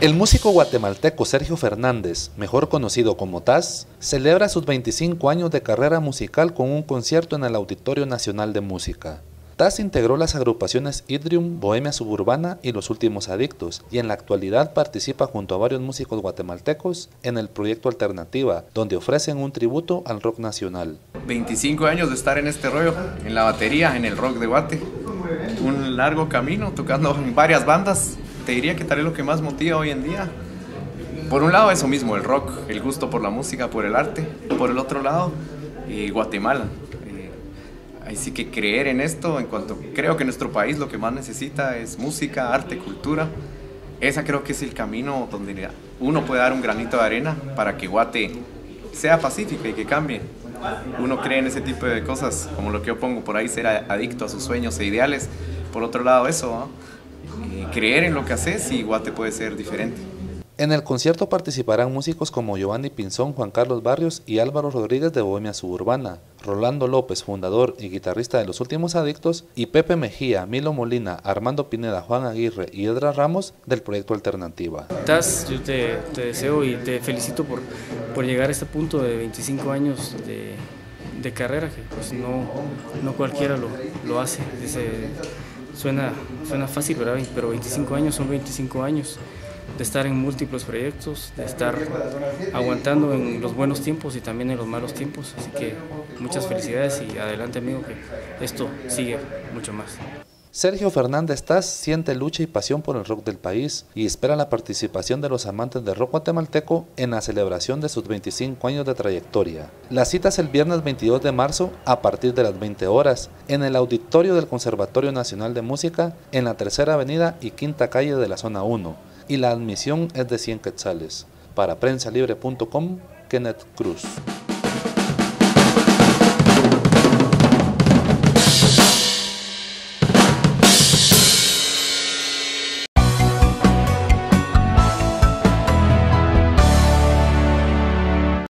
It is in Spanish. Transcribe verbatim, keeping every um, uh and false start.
El músico guatemalteco Sergio Fernández, mejor conocido como Taz, celebra sus veinticinco años de carrera musical con un concierto en el Auditorio Nacional de Música. Taz integró las agrupaciones Idrium, Bohemia Suburbana y Los Últimos Adictos, y en la actualidad participa junto a varios músicos guatemaltecos en el proyecto Alternativa, donde ofrecen un tributo al rock nacional. veinticinco años de estar en este rollo, en la batería, en el rock de Guate. Un largo camino, tocando en varias bandas. Te diría que tal vez lo que más motiva hoy en día, por un lado eso mismo, el rock, el gusto por la música, por el arte. Por el otro lado, eh, Guatemala. Eh, así que creer en esto, en cuanto creo que nuestro país lo que más necesita es música, arte, cultura. Esa creo que es el camino donde uno puede dar un granito de arena para que Guate sea pacífica y que cambie. Uno cree en ese tipo de cosas, como lo que yo pongo por ahí, ser adicto a sus sueños e ideales. Por otro lado eso, ¿no? Eh, creer en lo que haces y Guate puede ser diferente. En el concierto participarán músicos como Giovanni Pinzón, Juan Carlos Barrios y Álvaro Rodríguez de Bohemia Suburbana, Rolando López, fundador y guitarrista de Los Últimos Adictos, y Pepe Mejía, Milo Molina, Armando Pineda, Juan Aguirre y Edra Ramos del proyecto Alternativa. Taz, yo te, te deseo y te felicito por, por llegar a este punto de veinticinco años de, de carrera, que pues no, no cualquiera lo, lo hace. Dice, suena, suena fácil, ¿verdad? Pero veinticinco años son veinticinco años de estar en múltiples proyectos, de estar aguantando en los buenos tiempos y también en los malos tiempos. Así que muchas felicidades y adelante, amigo, que esto sigue mucho más. Sergio Fernández Taz siente lucha y pasión por el rock del país y espera la participación de los amantes del rock guatemalteco en la celebración de sus veinticinco años de trayectoria. La cita es el viernes veintidós de marzo a partir de las veinte horas en el auditorio del Conservatorio Nacional de Música en la Tercera Avenida y Quinta Calle de la Zona uno, y la admisión es de cien quetzales. Para prensa libre punto com, Kenneth Cruz.